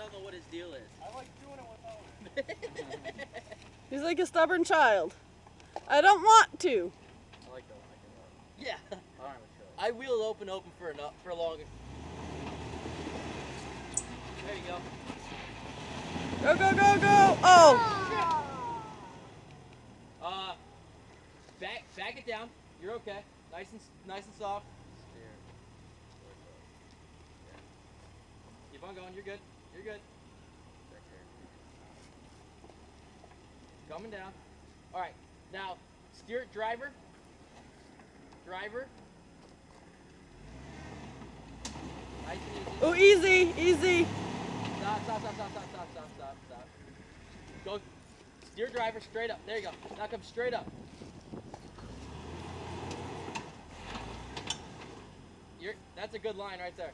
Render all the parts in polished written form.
don't know what his deal is. I like doing it without it. He's like a stubborn child. I don't want to. I like that one. Yeah. I don't have a choice. I wheel it open for longer. There you go. Go, go, go, go. Oh. Back it down. You're okay. Nice and soft. Steer. Yeah. Keep on going. You're good. You're good. Back here. Coming down. All right. Now steer it driver. Driver. Nice and easy. Oh, easy, easy. Stop. Go. Steer driver straight up. There you go. Now come straight up. That's a good line right there.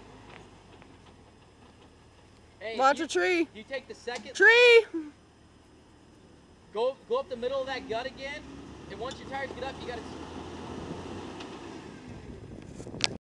Hey, Watch a tree. You take the second. Tree. Go up the middle of that gut again, and once your tires get up, you gotta